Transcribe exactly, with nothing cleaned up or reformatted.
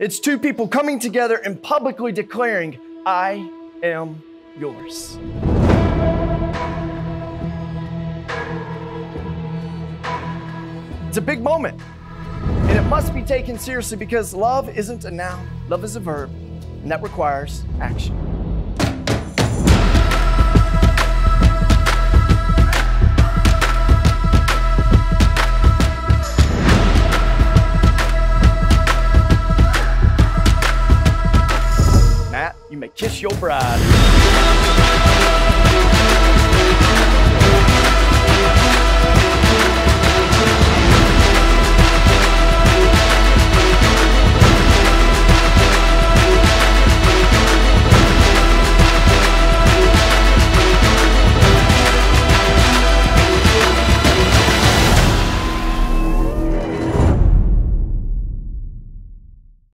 It's two people coming together and publicly declaring, I am yours. It's a big moment, and it must be taken seriously because love isn't a noun, love is a verb, and that requires action. Matt, you may kiss your bride.